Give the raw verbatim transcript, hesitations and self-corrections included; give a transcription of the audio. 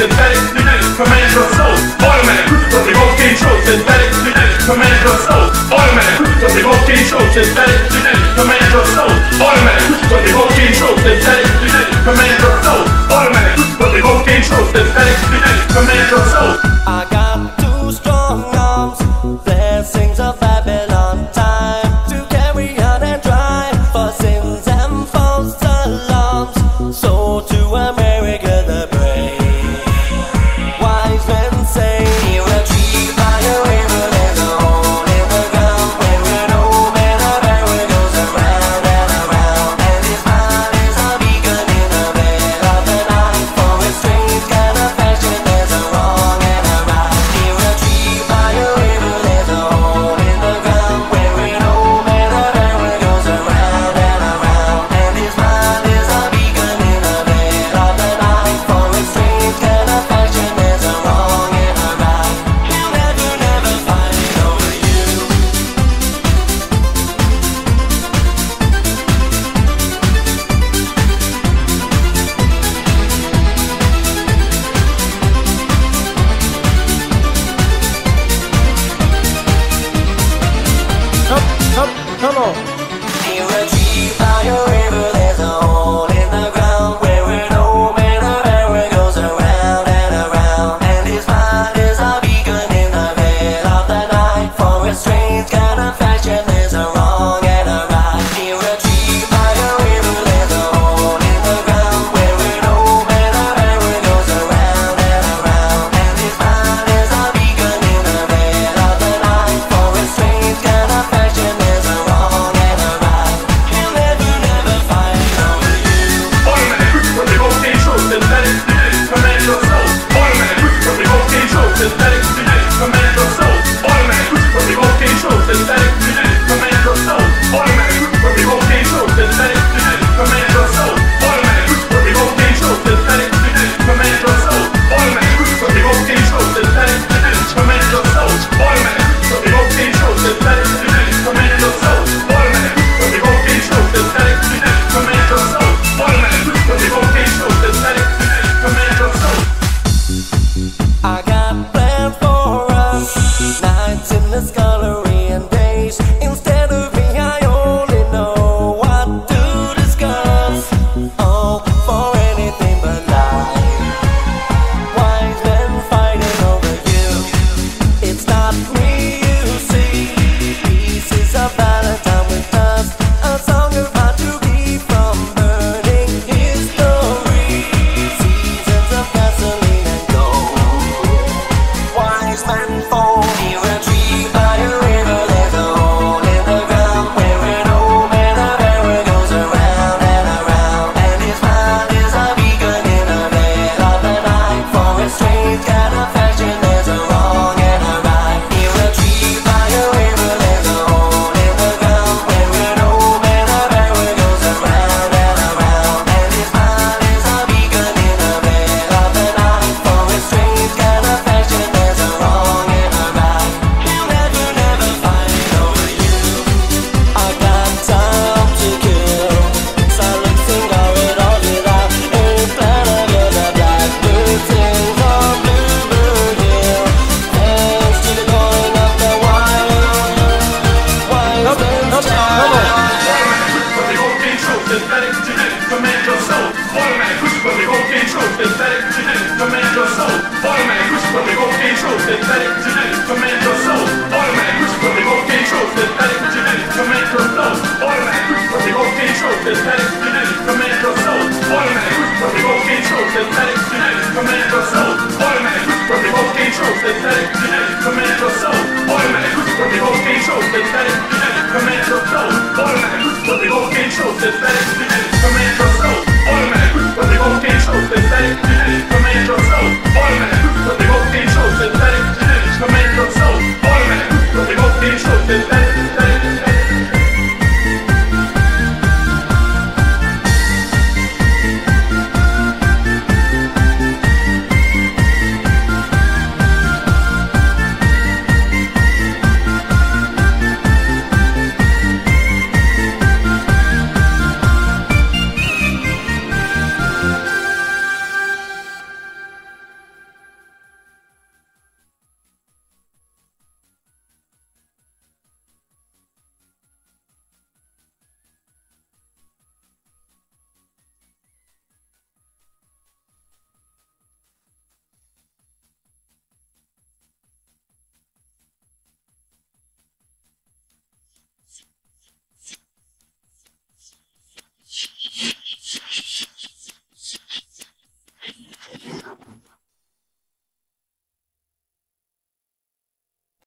synthetic, command your soul, automatic, but remote control, synthetic, command your soul, automatic, but remote control, synthetic, command your soul, automatic, but remote control, synthetic, command your soul, automatic, but remote control, synthetic, command your soul. I got two strong arms, blessings of Babylon, time to carry on and drive for sins and false alarms. So to America the brave, wise men say, here a tree by a river, there's a hole in the ground where an old man of error goes around and around, and his mind is a beacon in the veil of the night. For a strange kind of fashion, there's a wrong and a right. Here a tree by a river, there's a hole in the ground where an old man of error goes around and around, and his mind is a beacon in the veil of the night. For a strange kind of fashion, there's a wrong and a right. He'll never, never find it over you. Come, come, come on. Here a tree by a river, there's a hole in the ground where an old man of error goes around and around, and his mind is a beacon in the veil of the night. For a strange kind of fashion, there's a wrong and a right. Here a tree by a river, there's a hole in the ground where an old man of error goes around and around, and his mind is a beacon in the veil of the night. For a strange kind of fashion, there's a wrong and a right. He'll never, never find it over you. Automatic, but remote control, synthetic, command your soul, automatic, but remote control, synthetic, command your soul, automatic, but remote control, synthetic, command your soul, automatic, but remote control, synthetic, command your soul, automatic, but remote control, synthetic, command your soul, automatic, but remote control, synthetic, command your soul, automatic, but remote control, synthetic, command your soul, automatic, but remote control, synthetic, command your soul, automatic, but remote control, synthetic, command your soul. I got plans for us, nights in the scullery and days